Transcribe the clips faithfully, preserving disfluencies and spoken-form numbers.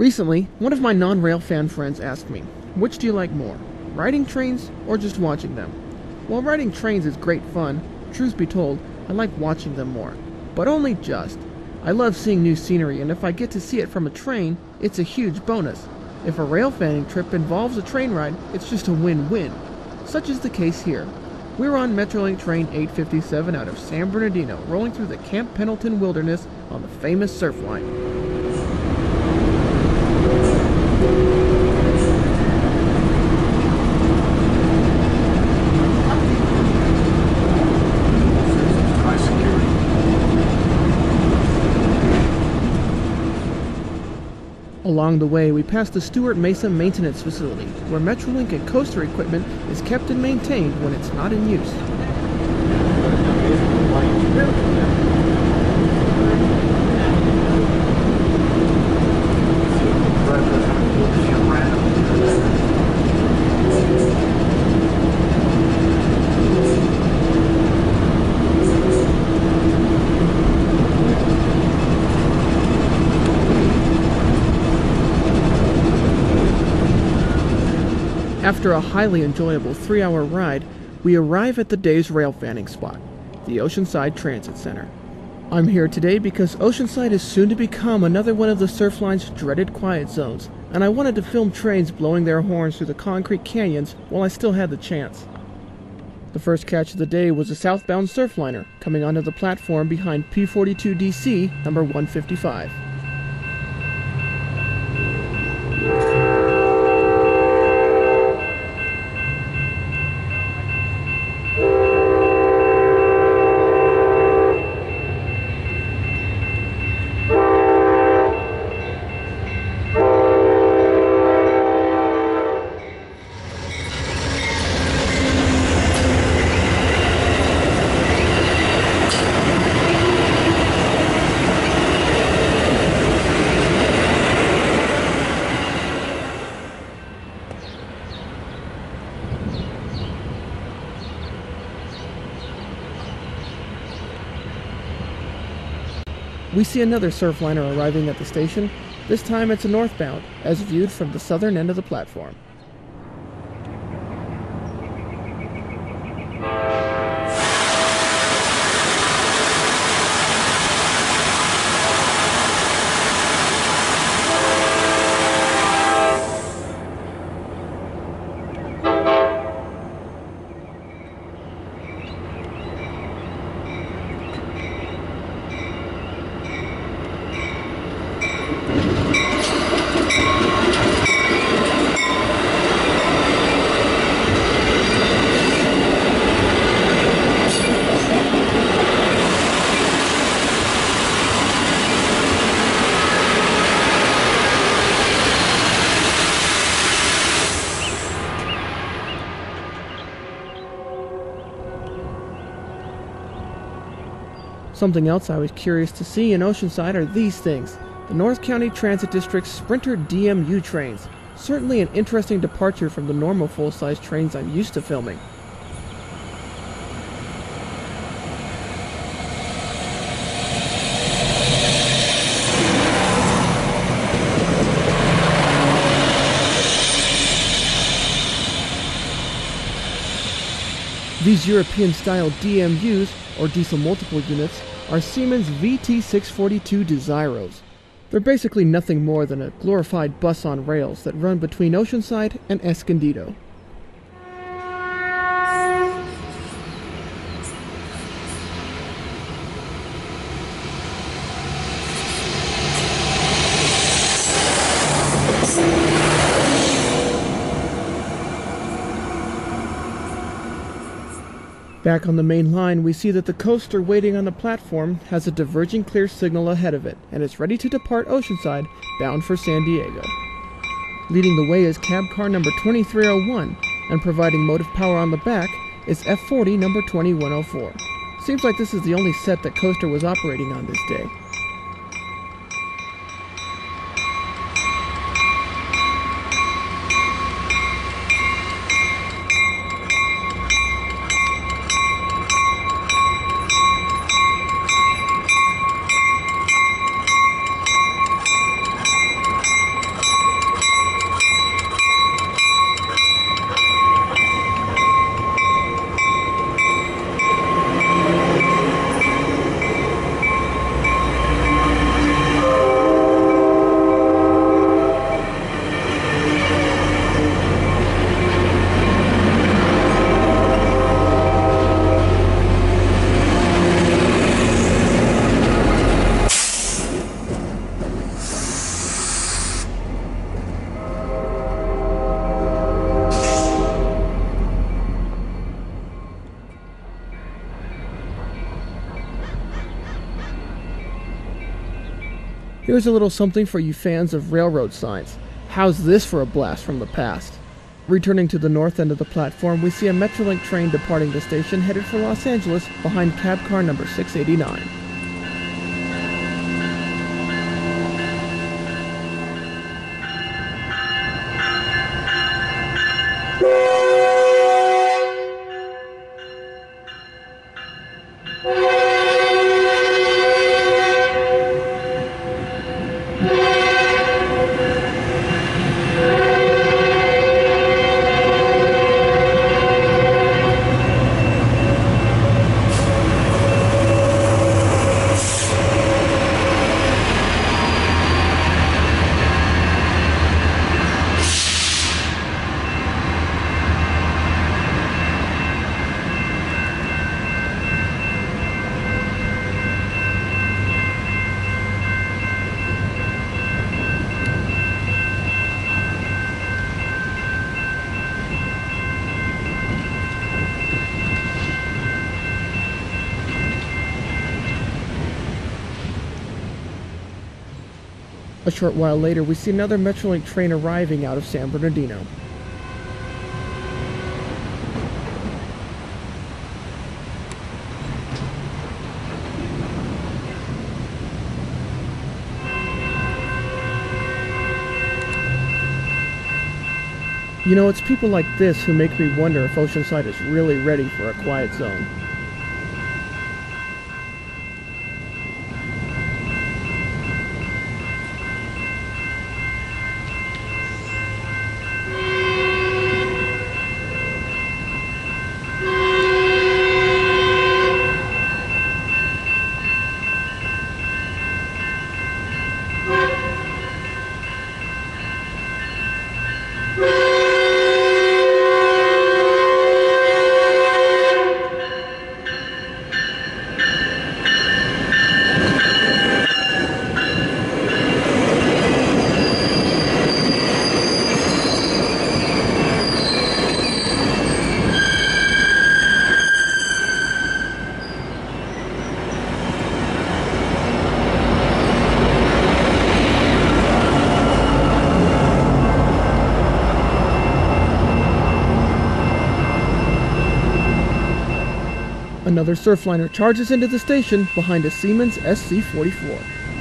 Recently, one of my non-rail fan friends asked me, which do you like more, riding trains or just watching them? While riding trains is great fun, truth be told, I like watching them more. But only just. I love seeing new scenery, and if I get to see it from a train, it's a huge bonus. If a rail fanning trip involves a train ride, it's just a win-win. Such is the case here. We're on Metrolink train eight fifty-seven out of San Bernardino, rolling through the Camp Pendleton wilderness on the famous Surfline. Along the way, we pass the Stewart Mesa Maintenance Facility, where Metrolink and coaster equipment is kept and maintained when it's not in use. After a highly enjoyable three-hour ride, we arrive at the day's rail fanning spot, the Oceanside Transit Center. I'm here today because Oceanside is soon to become another one of the Surfline's dreaded quiet zones, and I wanted to film trains blowing their horns through the concrete canyons while I still had the chance. The first catch of the day was a southbound Surfliner coming onto the platform behind P forty-two D C number one fifty-five. We see another Surfliner arriving at the station. This time it's a northbound, as viewed from the southern end of the platform. Something else I was curious to see in Oceanside are these things. The North County Transit District's Sprinter D M U trains. Certainly an interesting departure from the normal full-size trains I'm used to filming. These European-style D M Us, or diesel multiple units, are Siemens V T six forty-two Desiros. They're basically nothing more than a glorified bus on rails that run between Oceanside and Escondido. Back on the main line, we see that the coaster waiting on the platform has a diverging clear signal ahead of it, and is ready to depart Oceanside, bound for San Diego. Leading the way is cab car number twenty-three oh one, and providing motive power on the back is F forty number twenty-one oh four. Seems like this is the only set that coaster was operating on this day. Here's a little something for you fans of railroad signs. How's this for a blast from the past? Returning to the north end of the platform, we see a Metrolink train departing the station headed for Los Angeles behind cab car number six eighty-nine. A short while later, we see another Metrolink train arriving out of San Bernardino. You know, it's people like this who make me wonder if Oceanside is really ready for a quiet zone. Another Surfliner charges into the station behind a Siemens S C forty-four.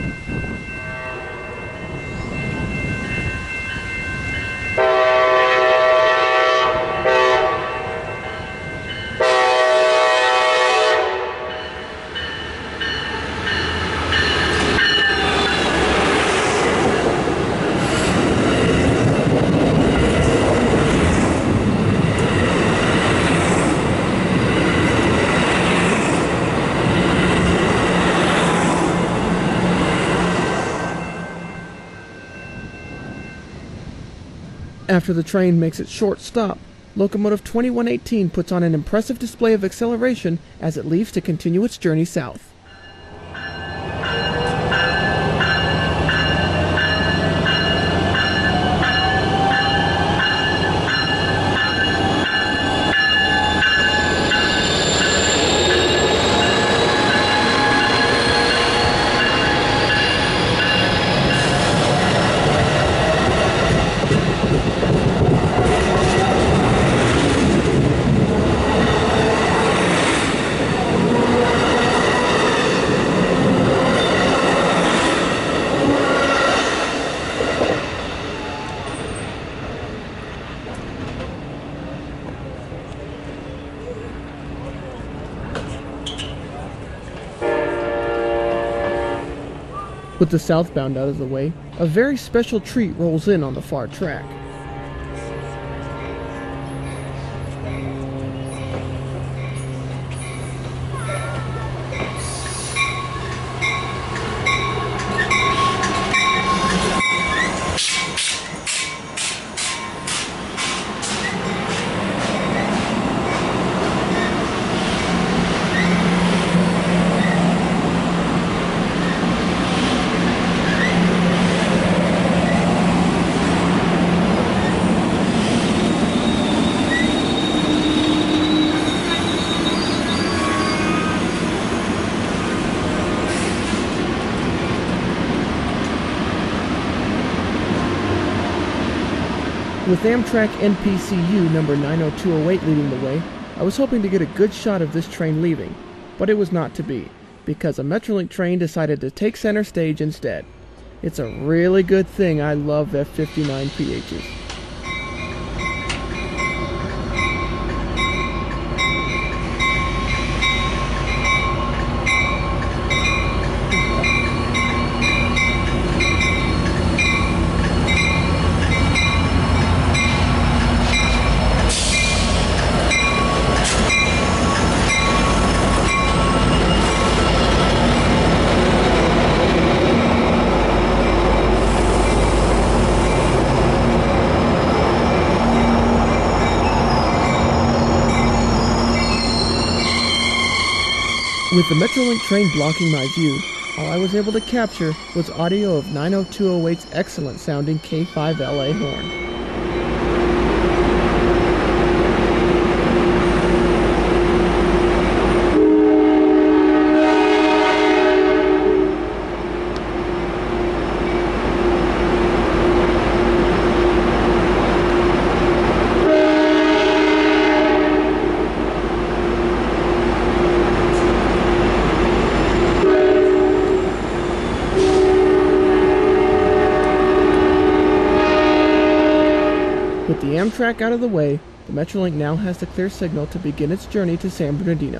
After the train makes its short stop, locomotive twenty-one eighteen puts on an impressive display of acceleration as it leaves to continue its journey south. With the southbound out of the way, a very special treat rolls in on the far track. With Amtrak N P C U number nine oh two oh eight leading the way, I was hoping to get a good shot of this train leaving, but it was not to be, because a Metrolink train decided to take center stage instead. It's a really good thing I love F fifty-nine P Hs. With the Metrolink train blocking my view, all I was able to capture was audio of nine oh two oh eight's excellent sounding K five L A horn. With the Amtrak out of the way, the Metrolink now has the clear signal to begin its journey to San Bernardino.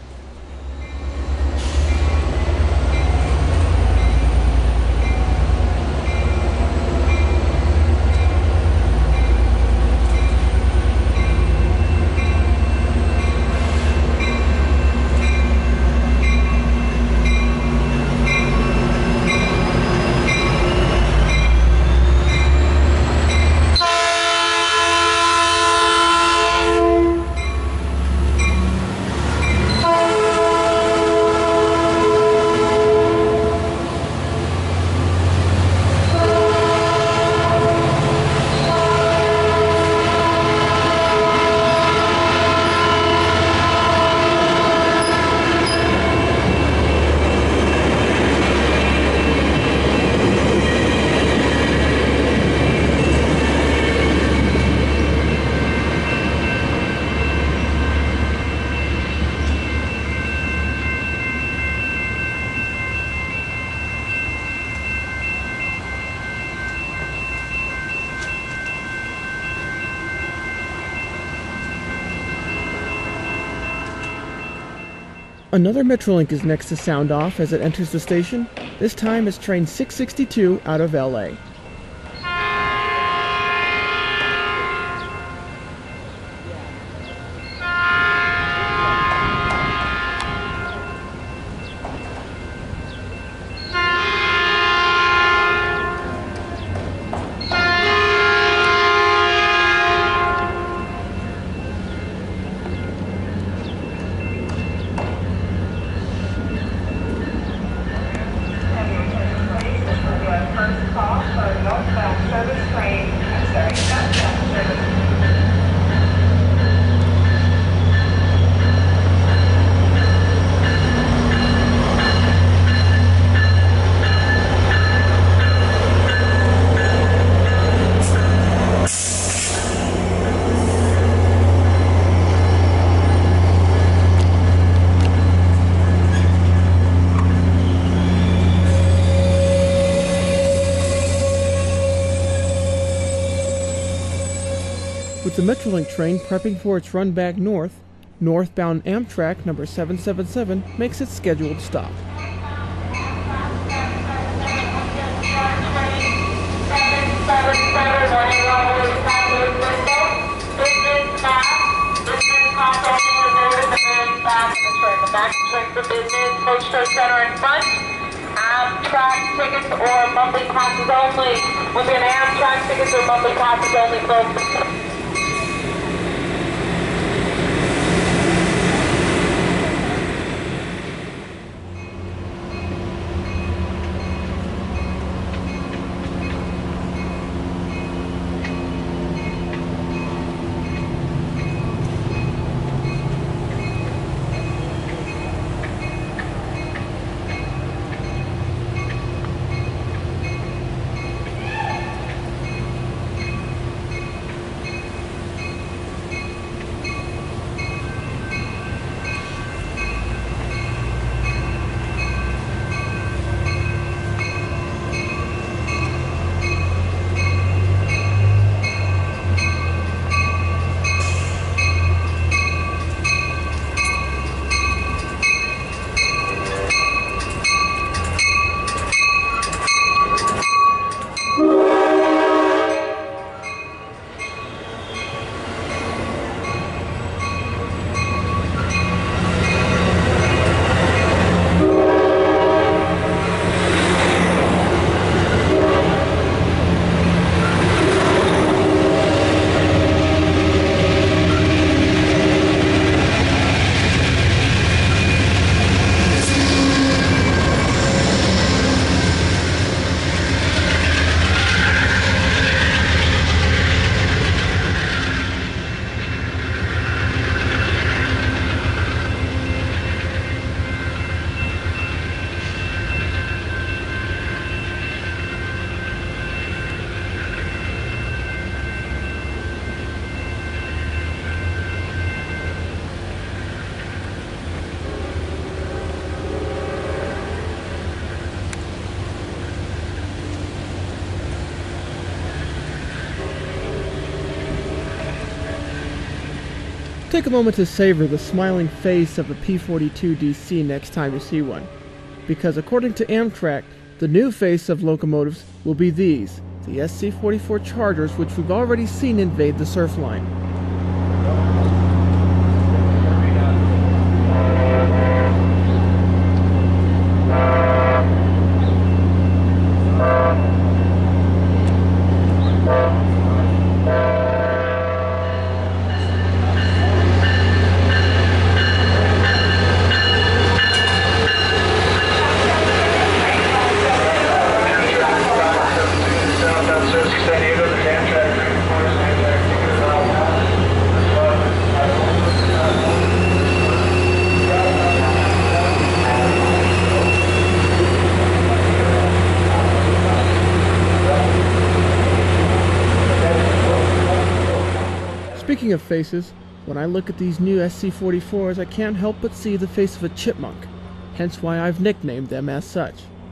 Another Metrolink is next to sound off as it enters the station. This time it's train six sixty-two out of L A. With the Metrolink train prepping for its run back north, northbound Amtrak number seven seven seven makes its scheduled stop. Amtrak tickets or monthly passes only. Within Amtrak tickets or monthly passes only, folks. take a moment to savor the smiling face of a P forty-two D C next time you see one, because according to Amtrak, the new face of locomotives will be these, the S C forty-four Chargers, which we've already seen invade the Surfline. Speaking of faces, when I look at these new S C forty-fours, I can't help but see the face of a chipmunk, hence why I've nicknamed them as such.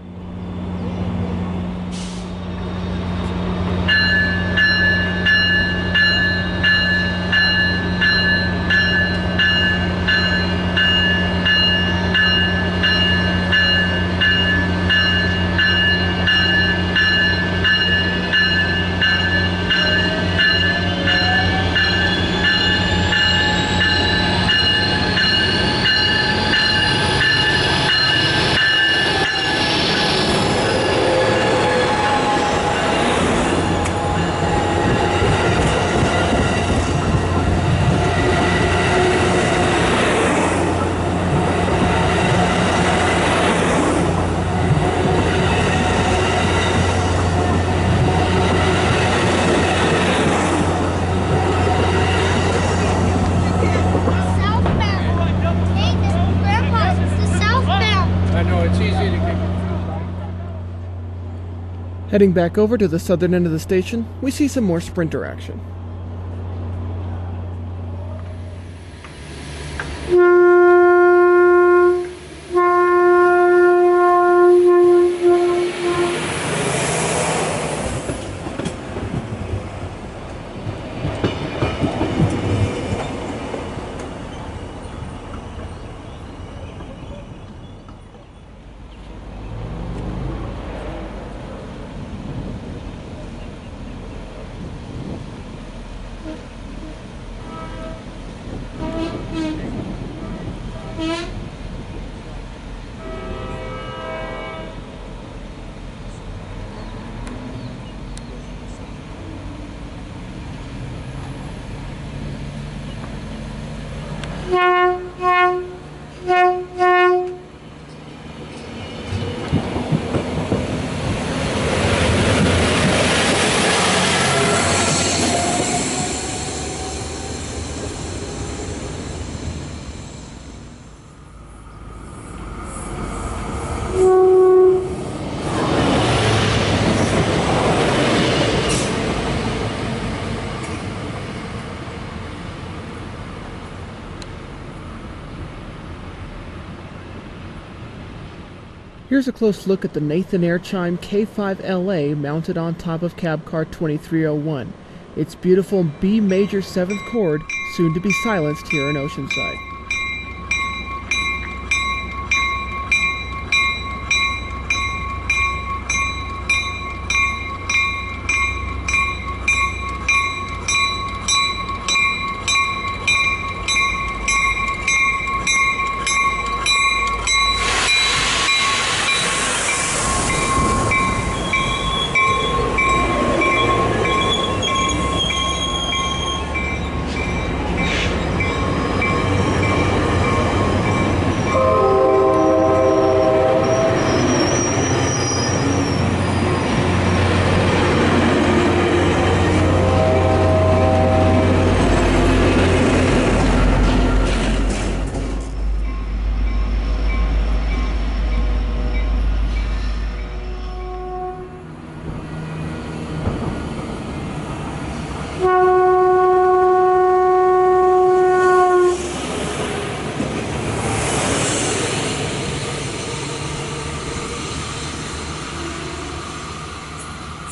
Heading back over to the southern end of the station, we see some more Sprinter action. Here's a close look at the Nathan Air Chime K five L A mounted on top of cab car twenty-three oh one. Its beautiful B major seventh chord, soon to be silenced here in Oceanside.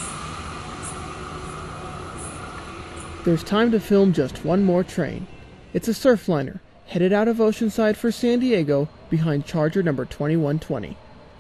There's time to film just one more train. It's a Surfliner, headed out of Oceanside for San Diego behind Charger number twenty-one twenty.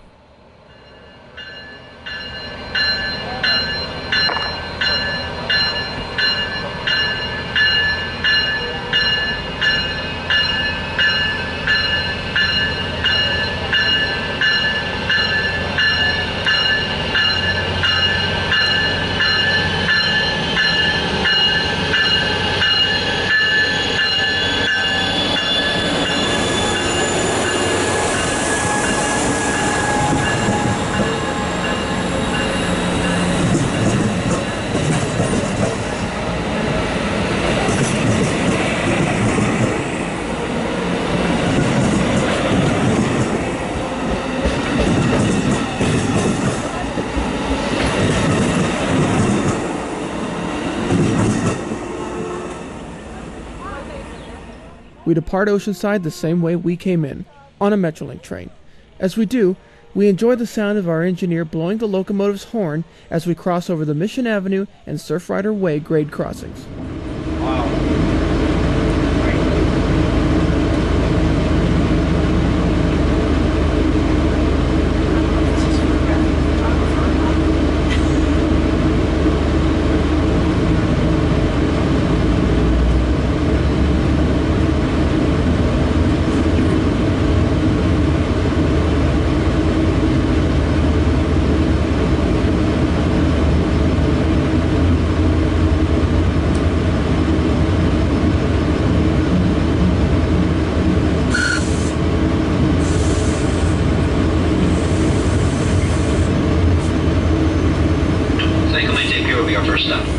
We depart Oceanside the same way we came in, on a Metrolink train. As we do, we enjoy the sound of our engineer blowing the locomotive's horn as we cross over the Mission Avenue and Surfrider Way grade crossings. Wow. First stop.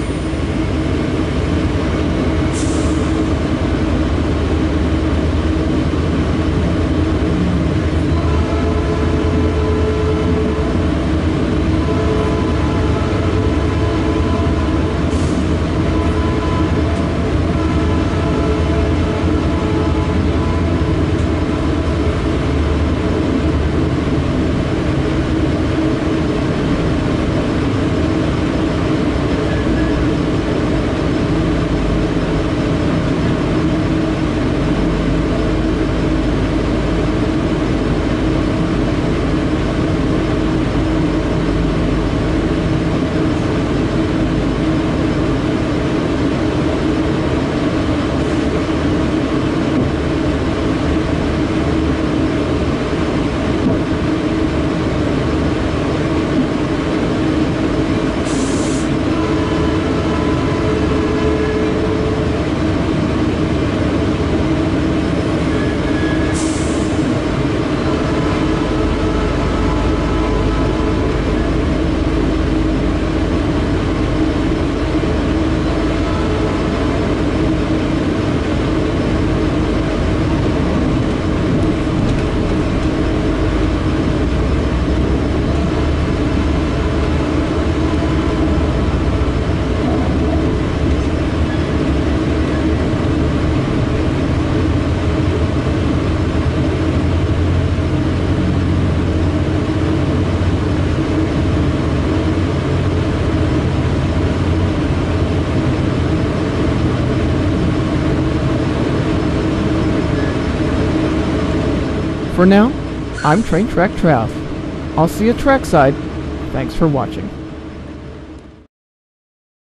For now, I'm TrainTrackTrav. I'll see you trackside. Thanks for watching.